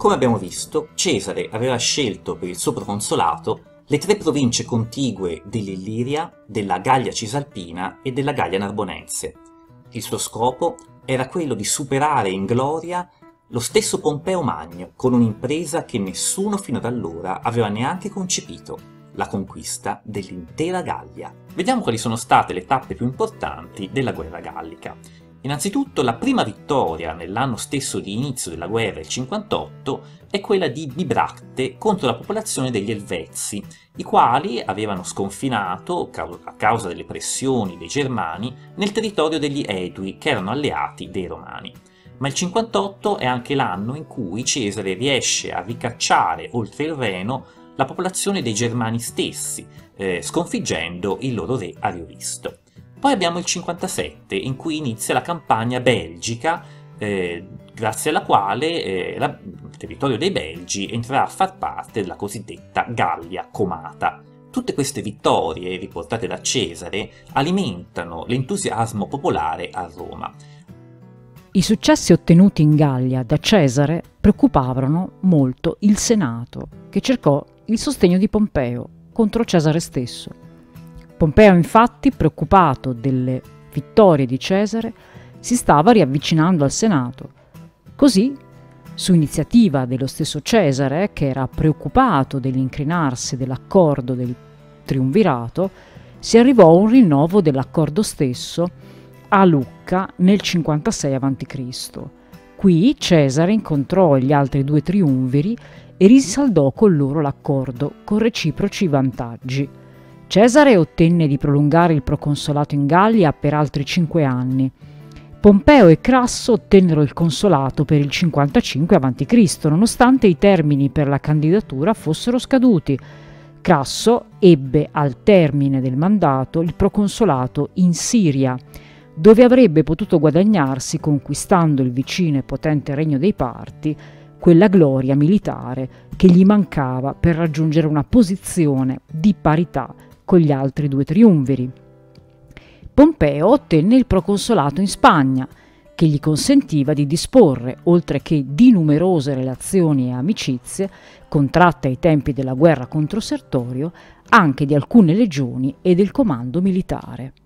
Come abbiamo visto, Cesare aveva scelto per il suo proconsolato le 3 province contigue dell'Illiria, della Gallia Cisalpina e della Gallia Narbonense. Il suo scopo era quello di superare in gloria lo stesso Pompeo Magno con un'impresa che nessuno fino ad allora aveva neanche concepito: la conquista dell'intera Gallia. Vediamo quali sono state le tappe più importanti della guerra gallica. Innanzitutto la prima vittoria nell'anno stesso di inizio della guerra, il 58, è quella di Bibracte contro la popolazione degli Elvezzi, i quali avevano sconfinato, a causa delle pressioni dei Germani, nel territorio degli Edui, che erano alleati dei Romani. Ma il 58 è anche l'anno in cui Cesare riesce a ricacciare oltre il Reno la popolazione dei Germani stessi, sconfiggendo il loro re Ariovisto. Poi abbiamo il 57, in cui inizia la campagna belgica, grazie alla quale il territorio dei Belgi entrerà a far parte della cosiddetta Gallia Comata. Tutte queste vittorie, riportate da Cesare, alimentano l'entusiasmo popolare a Roma. I successi ottenuti in Gallia da Cesare preoccupavano molto il Senato, che cercò il sostegno di Pompeo contro Cesare stesso. Pompeo, infatti, preoccupato delle vittorie di Cesare, si stava riavvicinando al Senato. Così, su iniziativa dello stesso Cesare, che era preoccupato dell'incrinarsi dell'accordo del triumvirato, si arrivò a un rinnovo dell'accordo stesso a Lucca nel 56 a.C. Qui Cesare incontrò gli altri 2 triumviri e risaldò con loro l'accordo con reciproci vantaggi. Cesare ottenne di prolungare il proconsolato in Gallia per altri 5 anni. Pompeo e Crasso ottennero il consolato per il 55 a.C., nonostante i termini per la candidatura fossero scaduti. Crasso ebbe al termine del mandato il proconsolato in Siria, dove avrebbe potuto guadagnarsi, conquistando il vicino e potente regno dei Parti, quella gloria militare che gli mancava per raggiungere una posizione di parità con gli altri 2 triumviri. Pompeo ottenne il proconsolato in Spagna, che gli consentiva di disporre, oltre che di numerose relazioni e amicizie, contratte ai tempi della guerra contro Sertorio, anche di alcune legioni e del comando militare.